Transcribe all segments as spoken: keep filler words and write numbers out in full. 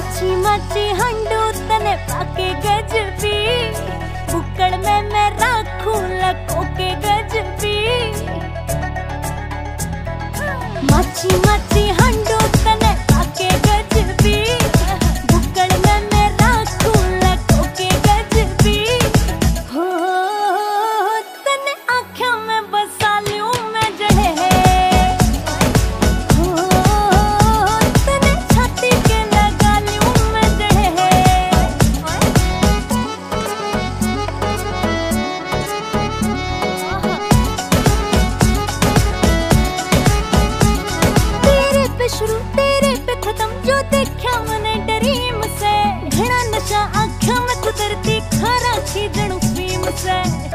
माची माची हंडू तने पाके गजबी, बुक्कड़ में मैं राखूं लको के गजबी। माची माची हंडू तने पाके गजबी, बुक्कड़ में मैं राखूं लको के गजबी। हो तने आँखों में बसा लूं मैं जड़े, हो तने छाती के लगा लूं मैं जड़े। तेरे पे शुरू तेरे पे खत्म जो देखा मैंने ड्रीम से, घना नशा आँखों में कुदरती खारा खींचणु फीम से।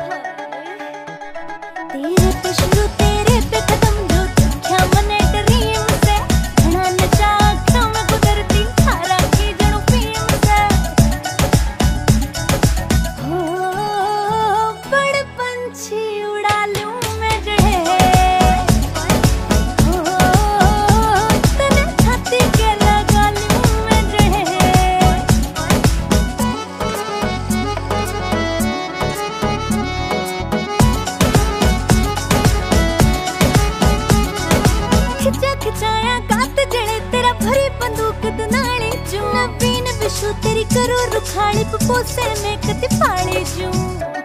तेरे पे शुरू तेरे पे खत्म जो देखा मैंने ड्रीम से, घना नशा आँखों में कुदरती खारा खींचणु फीम से। हो बड़ पंछी उड़ा लूं मैं जड़े, हो तने छाती के लगा लूं मैं जड़े। खिचा खिचाया गात जड़े तेरा भरी बंदूक दुनाली चू, नवीन विशु तेरी करो रुखाड़ी पपोसे में कति पाली चू।